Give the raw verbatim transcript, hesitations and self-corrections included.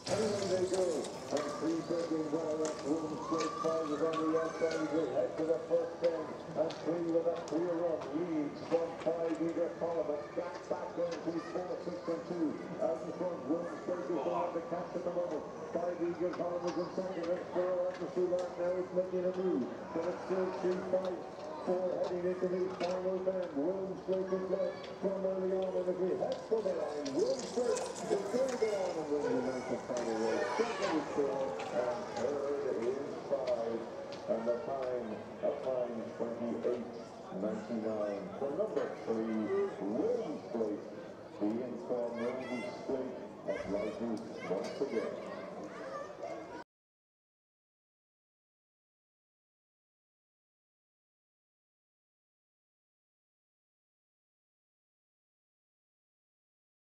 Anyway they go. And three breaking well up. WILMS straight five is on the outside. They head to the first ten. And three with a clear run. Leads from five eager Parliament. Back back then to four, six and two. Out in front, WILMS straight is the one to catch at the moment. Five eager Parliament in second. It's four on the through line. Now it's making a move. But it's still two, five, four heading into the final bend. WILMS straight is left from early on in the grid. Heads for the line. WILMS straight is going to go on and win the United final race. Second is four and third is five. And the time of time twenty-eight ninety-nine for number three, WILMS straight. The inform WILMS straight of life once again.